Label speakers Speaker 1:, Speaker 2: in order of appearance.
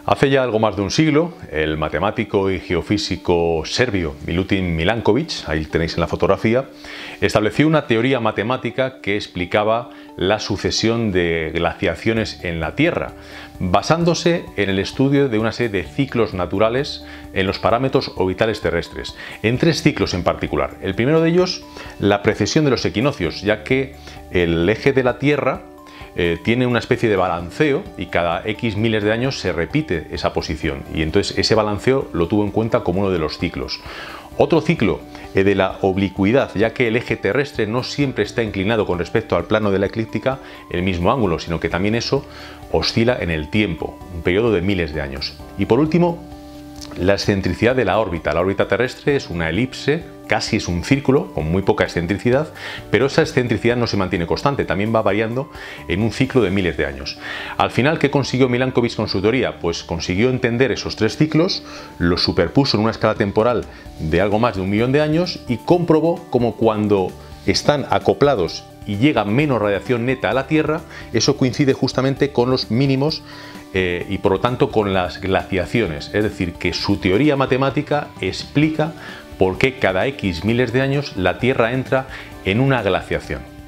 Speaker 1: Hace ya algo más de un siglo, el matemático y geofísico serbio Milutin Milanković, ahí tenéis en la fotografía, estableció una teoría matemática que explicaba la sucesión de glaciaciones en la Tierra, basándose en el estudio de una serie de ciclos naturales en los parámetros orbitales terrestres, en tres ciclos en particular. El primero de ellos, la precesión de los equinoccios, ya que el eje de la Tierra tiene una especie de balanceo y cada X miles de años se repite esa posición, y entonces ese balanceo lo tuvo en cuenta como uno de los ciclos. Otro ciclo de la oblicuidad, ya que el eje terrestre no siempre está inclinado con respecto al plano de la eclíptica el mismo ángulo, sino que también eso oscila en el tiempo, un periodo de miles de años. Y por último, la excentricidad de la órbita. La órbita terrestre es una elipse, casi es un círculo con muy poca excentricidad, pero esa excentricidad no se mantiene constante, también va variando en un ciclo de miles de años. Al final, ¿qué consiguió Milanković con su teoría? Pues consiguió entender esos tres ciclos, los superpuso en una escala temporal de algo más de 1 millón de años y comprobó cómo cuando están acoplados y llega menos radiación neta a la Tierra, eso coincide justamente con los mínimos y por lo tanto con las glaciaciones. Es decir, que su teoría matemática explica por qué cada X miles de años la Tierra entra en una glaciación.